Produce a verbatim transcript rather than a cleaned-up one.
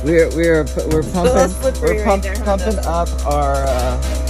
We're we're we're pumping slippery we're pump, right there, huh, pumping though? up our uh,